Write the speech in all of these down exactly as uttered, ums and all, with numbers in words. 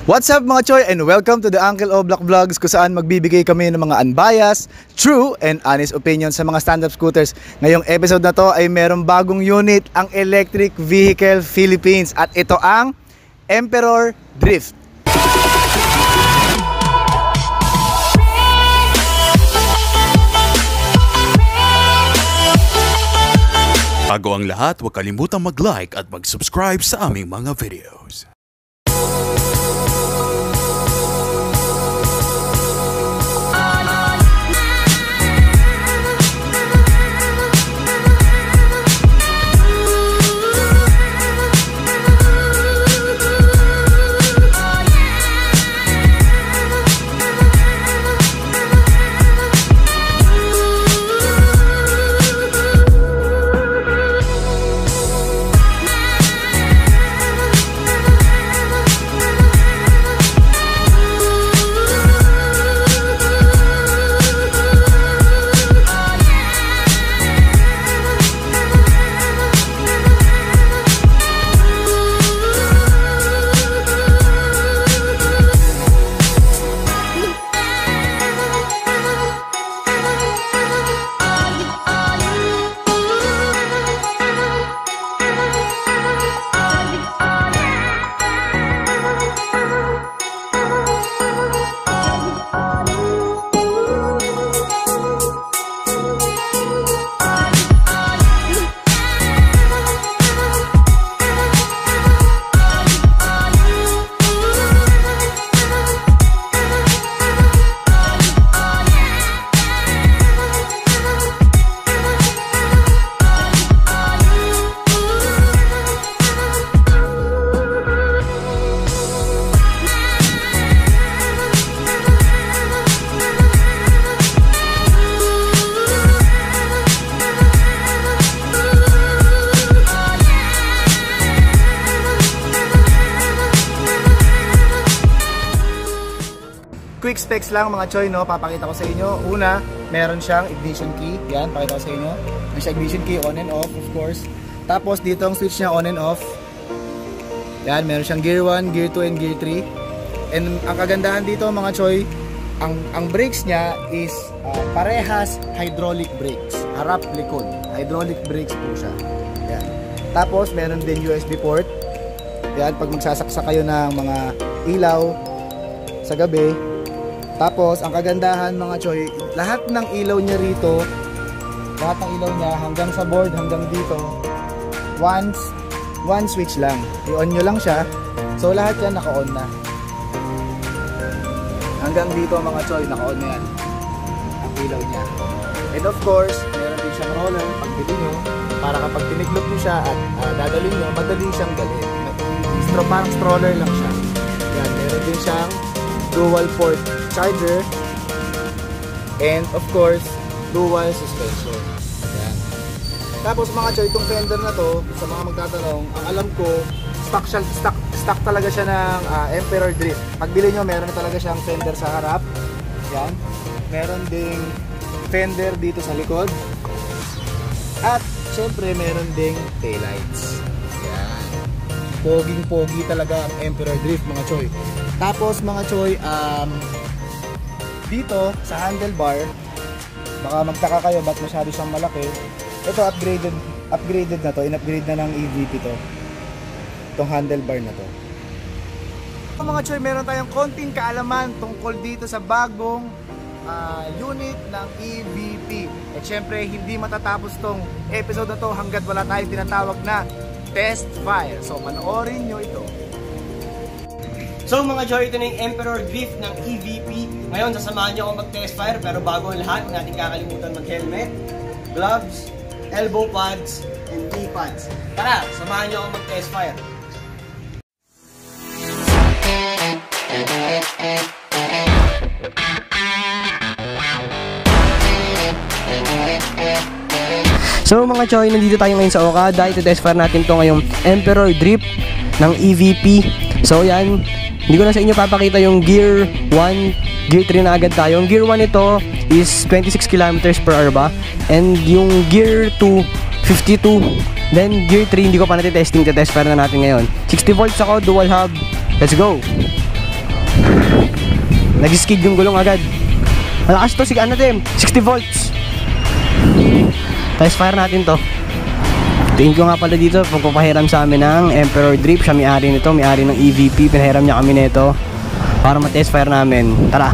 What's up mga Choy, and welcome to the Uncle Oblak Vlogs, kung saan magbibigay kami ng mga unbiased, true and honest opinions sa mga stand-up scooters. Ngayong episode na to ay merong bagong unit, ang Electric Vehicle Philippines, at ito ang Emperor Drift. Bago ang lahat, huwag kalimutang mag-like at mag-subscribe sa aming mga videos. Quick specs lang mga Choy, no? Papakita ko sa inyo. Una, meron siyang ignition key. Yan, pakita ko sa inyo. Meron siyang ignition key, on and off, of course. Tapos dito ang switch niya, on and off. Yan, meron siyang gear one, gear two, and gear three. And ang kagandahan dito mga Choy, ang, ang brakes niya is uh, parehas hydraulic brakes. Harap, likod. Hydraulic brakes po siya. Yan. Tapos meron din U S B port. Yan, pag magsasaksa kayo ng mga ilaw sa gabi. Tapos, ang kagandahan mga Choy, lahat ng ilaw niya rito, lahat ng ilaw niya hanggang sa board, hanggang dito, once, one switch lang. I-on nyo lang siya. So, lahat yan naka-on na. Hanggang dito mga Choy, naka-on na yan. Ang ilaw niya. And of course, meron din siyang roller, pagbili nyo, para kapag tiniglog nyo siya at uh, dadalhin nyo, madali siyang dalhin. Parang stroller lang siya. Yan, meron din siyang dual port charger, and of course dual suspension. Ayan. Tapos mga Choy, itong fender na to, sa mga magtatanong, ang alam ko stock, siya, stock, stock talaga siya ng uh, Emperor Drift. Pagbili nyo, meron talaga siyang fender sa harap. Ayan. Meron ding fender dito sa likod, at syempre meron ding taillights. Ayan. Poging pogi talaga ang Emperor Drift mga Choy. Tapos mga Choy, um, dito sa handlebar, baka magtaka kayo ba't masyado siyang malaki. Ito upgraded, upgraded na to, in-upgrade na ng E V P to. Itong handlebar na to. So, mga Choy, meron tayong konting kaalaman tungkol dito sa bagong uh, unit ng E V P. At syempre, hindi matatapos tong episode na to hanggat wala tayong tinatawag na test fire. So panoorin nyo ito. So mga Choy, ito na yung Emperor Drift ng E V P. Ngayon, sasamahan nyo ako mag-test fire, pero bago ang lahat, huwag natin kakalimutan mag-helmet, gloves, elbow pads, and knee pads. Tara, samahan nyo ako mag-test fire. So mga Choy, nandito tayo ngayon sa Okada. Ito-test fire natin to ngayong Emperor Drift ng E V P. So yan, hindi ko na sa inyo papakita yung gear one, gear three na agad tayo. Yung gear one ito is twenty-six kilometers per hour ba? And yung gear two, fifty-two. Then gear three, hindi ko pa natin testing, test para na natin ngayon. sixty volts ako, dual hub. Let's go! Nag-skid yung gulong agad. Malakas to, sige ano to, sixty volts. Test fire natin to. Tingin ko nga pala dito, pagpapahiram sa amin ng Emperor Drip. Siya may-ari nito, may-ari ng E V P. Pinahiram niya kami nito para ma-test fire namin. Tara.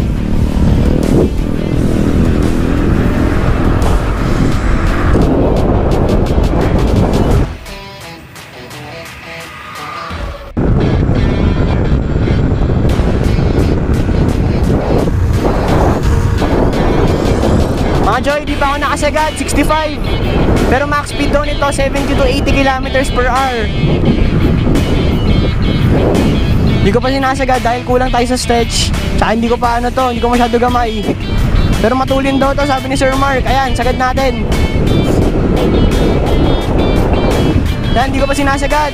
Mga Joy, di pa ako nakasagad, sixty-five. Pero max speed daw nito, seventy to eighty kilometers per hour. Hindi ko pa sinasagad dahil kulang tayo sa stretch. Tsaka hindi ko pa ano to, hindi ko masyado gamay. Pero matulin daw to, sabi ni Sir Mark. Ayan, sagad natin. Ayan, hindi ko pa sinasagad.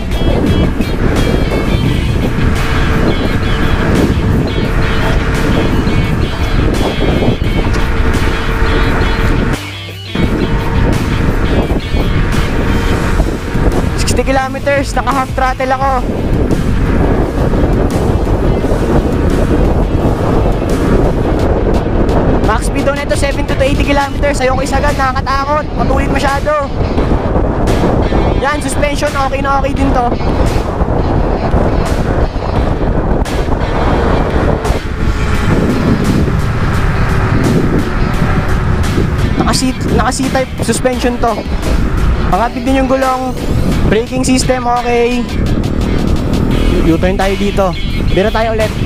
sixty kilometers, naka half throttle ako. Max speed daw nito seventy to eighty kilometers. Ayoko isagad, nakakatakot, matulin masyado. Yan, suspension okay na okay din to. Naka C, naka C-type suspension to. Pakapit din yung gulong. Braking system okay. U-turn tayo dito. Bira tayo ulit.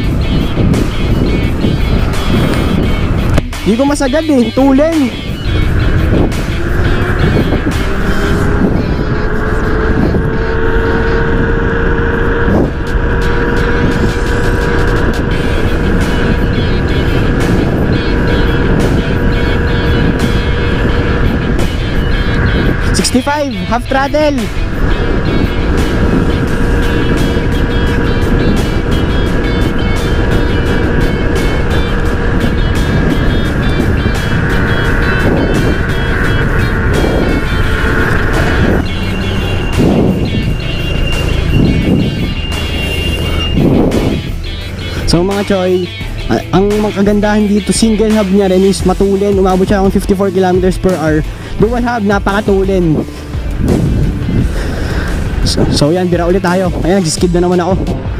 Hindi ko masagad eh, tulin. sixty-five, half throttle. So mga Choy, uh, ang magkagandahan dito, single hub niya rin is matulin. Umabot siya ng fifty-four kilometers per hour. Dual hub, napakatulin. So, so yan, bira ulit tayo. Ayan, nag-skid na naman ako.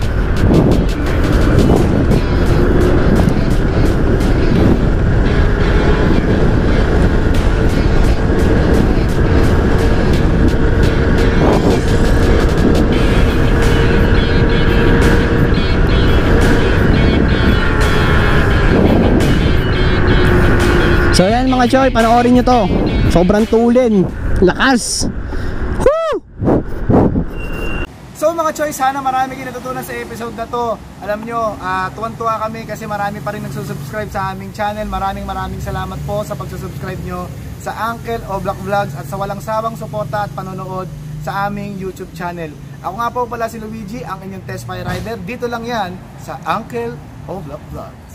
So yan mga Choy, panoorin nyo to. Sobrang tulin. Lakas. Woo! So mga Choy, sana marami kayo natutunan sa episode na to. Alam nyo, uh, tuwan-tuwa kami kasi marami pa rin nagsusubscribe sa aming channel. Maraming maraming salamat po sa pagsusubscribe nyo sa Uncle Oblak Vlogs at sa walang sawang suporta at panonood sa aming YouTube channel. Ako nga po pala si Luigi, ang inyong Test Fire Rider. Dito lang yan sa Uncle Oblak Vlogs.